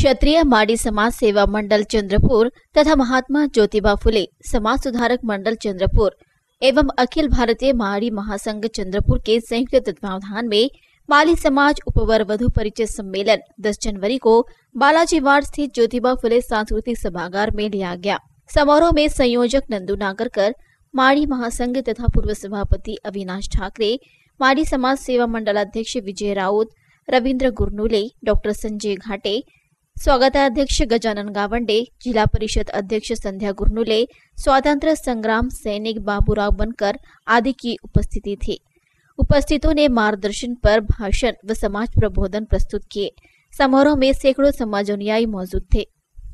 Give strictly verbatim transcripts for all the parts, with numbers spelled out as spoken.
क्षत्रिय माडी समाज सेवा मंडल चंद्रपुर तथा महात्मा ज्योतिबा फुले समाज सुधारक मंडल चंद्रपुर एवं अखिल भारतीय माडी महासंघ चंद्रपुर के संयुक्त तत्वावधान में माली समाज उपवर वधु परिचय सम्मेलन दस जनवरी को बालाजी वार्ड स्थित ज्योतिबा फुले सांस्कृतिक सभागार में लिया गया। समारोह में संयोजक नंदू नागरकर, माडी महासंघ तथा पूर्व सभापति अविनाश ठाकरे, माडी समाज सेवा मंडल अध्यक्ष विजय राउत, रविंद्र गुरनुले, डॉक्टर संजय घाटे, स्वागताध्यक्ष गजानन गावंडे, जिला परिषद अध्यक्ष संध्या गुरनुले, स्वातंत्र्य संग्राम सैनिक बाबूराव बनकर आदि की उपस्थिति थी। उपस्थितों ने मार्गदर्शन पर भाषण व समाज प्रबोधन प्रस्तुत किए। समारोह में सैकड़ों समाज अनुयायी मौजूद थे।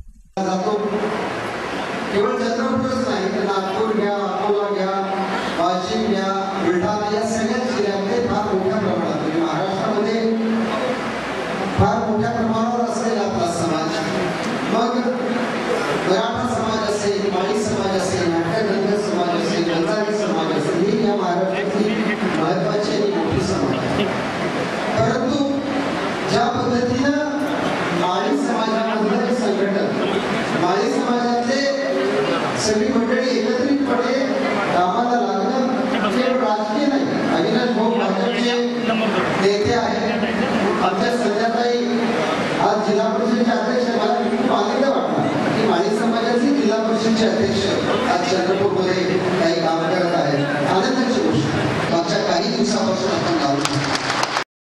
फार मोठ्या प्रमाणावर असलेला आपला समाज, मग मराठा समाज असेल, माळी समाज असेल, नाट्यगंध समाज असेल, गंजारी समाज असेल, ही या महाराष्ट्राची महत्त्वाची आणि मोठी समाज आहे। परंतु ज्या पद्धतीनं माळी समाजामधलं संघटन, माळी समाजातले सगळी मंडळी एकत्रितपणे कामाला लागणं केवळ राजकीय नाही, अविनाश भाऊ भाजपचे